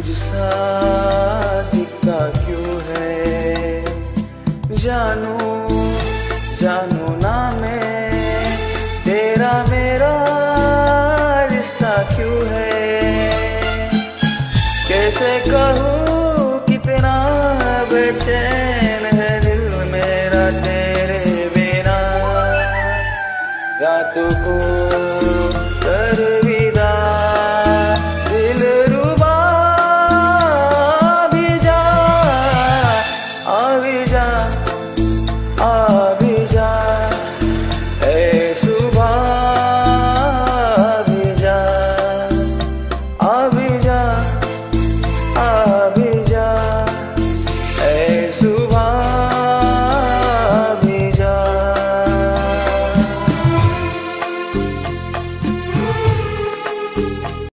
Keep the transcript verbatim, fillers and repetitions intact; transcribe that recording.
सा दिखता क्यों है। जानू जानू ना मैं तेरा मेरा रिश्ता क्यों है। कैसे कहूँ कितना बेचैन है दिल मेरा तेरे बिना। रातों को